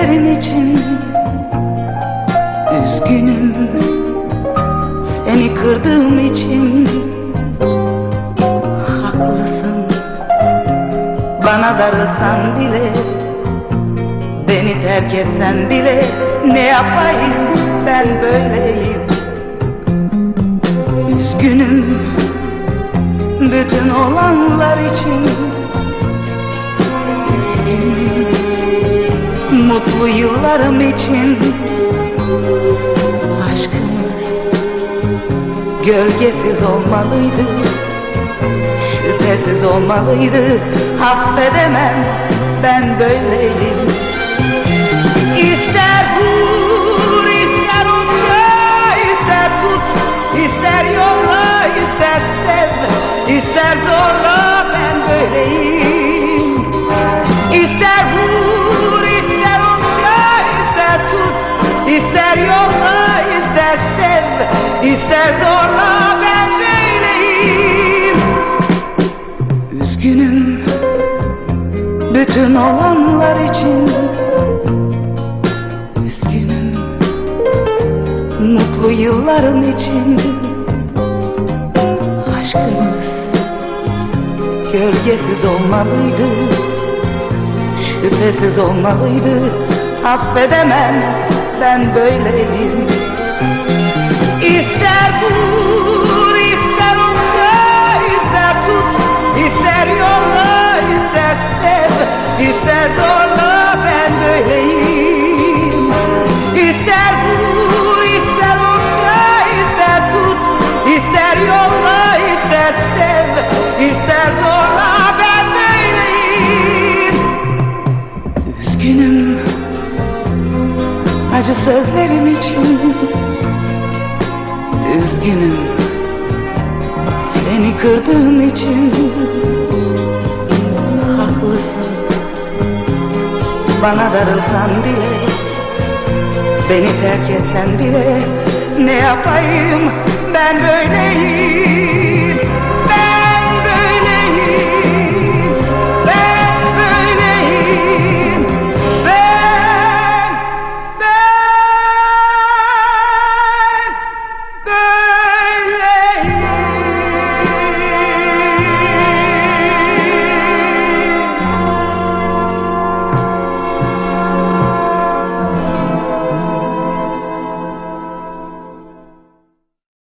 sözlerim için üzgünüm, seni kırdığım için. Haklısın, bana darılsan bile, beni terk etsen bile, ne yapayım ben böyleyim. Üzgünüm bütün olanlar için, üzgünüm mutlu yıllarım için. Aşkımız gölgesiz olmalıydı, şüphesiz olmalıydı. Affedemem ben böyleyim. İster vur, ister okşa, ister tut, ister yolla, ister sev, ister zorla, ben böyleyim. İster vur, ister okşa, ister tut, ister yolla, ister sev, ister zorla, ben böyleyim. Üzgünüm bütün olanlar için, üzgünüm mutlu yıllarım için. Aşkımız gölgesiz olmalıydı, şüphesiz olmalıydı. Affedemem ben böyleyim. İster vur, ister okşa, ister tut, ister yolla, ister sev, ister zorla, ben böyleyim. İster vur, ister okşa, ister tut, ister yolla, ister sev, ister zorla, ben böyleyim. Üzgünüm acı sözlerim için, üzgünüm seni kırdığım için. Haklısın, bana darılsan bile, beni terk etsen bile, ne yapayım ben böyleyim.